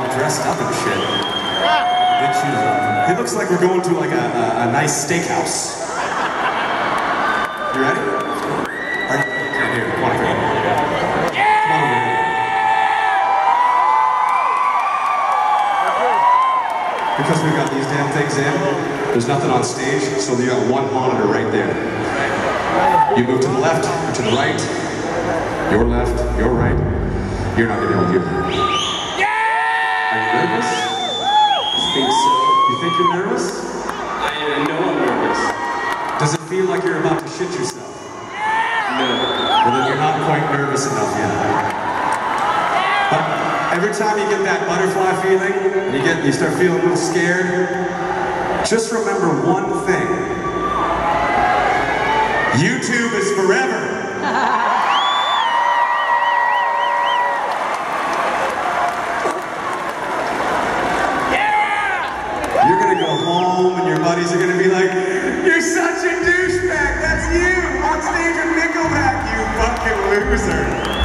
dressed up and shit. Good shoes on. It looks like we're going to like a nice steakhouse. You ready? Are you? Okay, here, come on, come on. Come on over. Because we got these damn things in, there's nothing on stage, so you got one monitor right there. You move to the left or to the right, your left, your right, you're not gonna be able to hear me. Are you nervous? I think so. You think you're nervous? I know I'm nervous. Does it feel like you're about to shit yourself? No. Well, then you're not quite nervous enough yet. But every time you get that butterfly feeling, you start feeling a little scared, just remember one thing. YouTube is forever. You're gonna go home and your buddies are gonna be like, "You're such a douchebag, that's you, on stage with Nickelback, you fucking loser."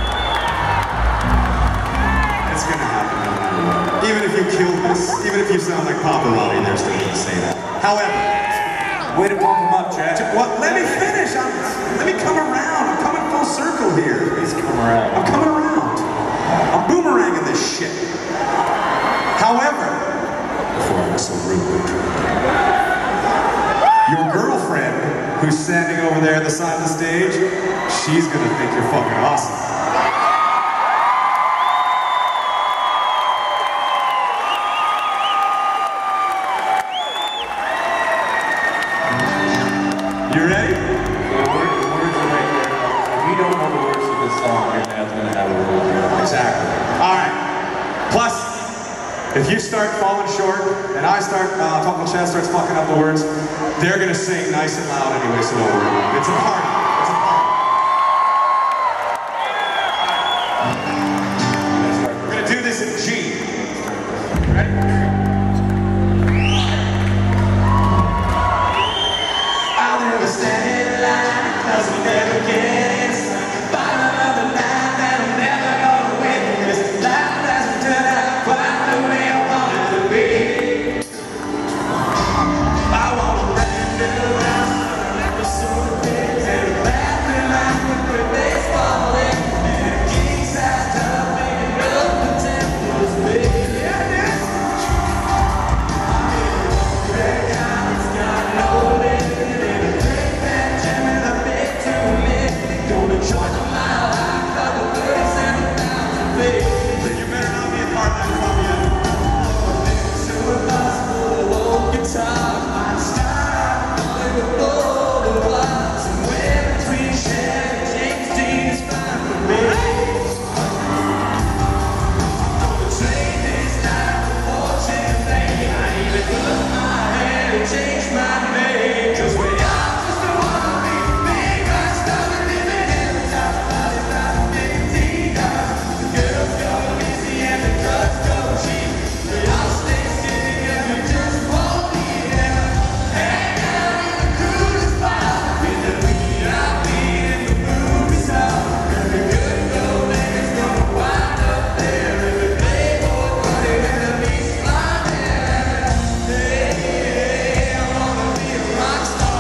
It's gonna happen no matter what. Even if you kill this, even if you sound like Pavarotti, they're still gonna say that. However, Way to pump him up, Chad. well, let me finish. Let me come around. I'm coming full circle here. Please come around. I'm coming around. I'm boomeranging this shit. However, before I was so rude, your girlfriend, who's standing over there at the side of the stage, she's gonna think you're fucking awesome. You ready? The words are right there. If you don't know the words to this song, your dad's gonna have a real deal. Exactly. All right. Plus, if you start falling short and I start, Talking Chad starts fucking up the words, they're gonna sing nice and loud anyway, so don't worry. It's a party. It's a party. We're gonna do this in G. Ready? I'll never stand in line, 'cause we never get inside. Find another line that I'm never gonna witness. Life doesn't turn out quite the way I want it to be. I wanna run around, never so big, and a bathroom out with a baseball in, and a king size tub, making up the temples big. Yeah, yeah. It's got no limit. Gonna join the mile high club of 37,000 feet. You better not be a part of that club yet. Next to a bus full of old guitars, my style, only with all the bars. Somewhere between Cher and James Dean is fine for me. Gonna trade this life for fortune, baby. I even cut my hair and changed my name. 'Cause we all just wanna be big, I started living in the top body about 15 years. The girls go easy and the drugs go cheap. We all stay skinny and we just won't eat them. Hang out in the coolest spot with the VIP in the movie star. Every good gold nigga's gonna wind up there. Every playboy buddy with a beach blonde hair. Hey, I wanna be a rock star.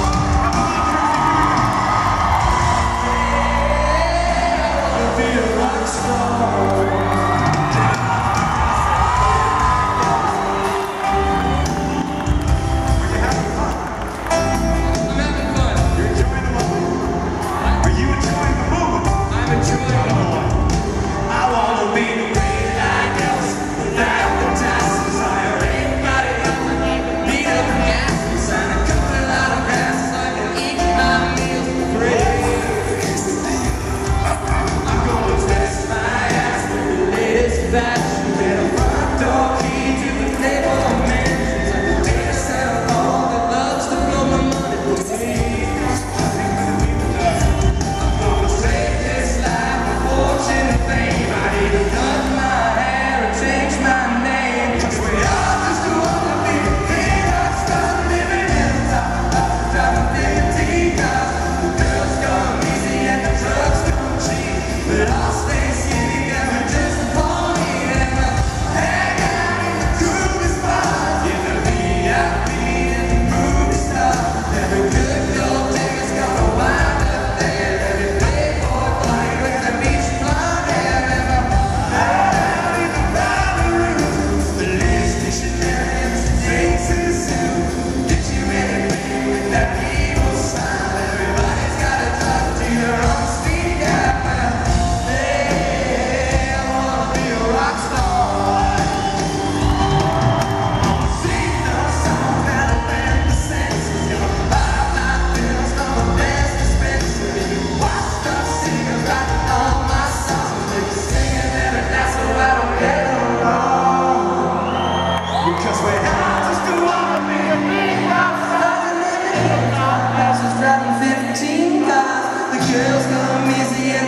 Be a rock star. I'm having fun. You're enjoying the moment? Are you enjoying the moment? I'm enjoying it all. I wanna be great like Elvis without the taxes. Hire anybody else and beat up the gas. Sign a couple lot of grass so I can eat my meals for free. I'm gonna dress my ass with the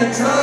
the drug.